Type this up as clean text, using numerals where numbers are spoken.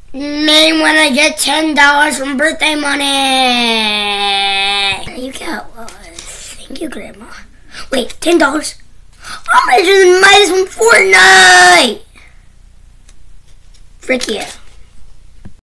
Name when I get $10 from birthday money. You got one. Thank you, Grandma. Wait, $10? I'm richer than Midas from Fortnite. Frick you.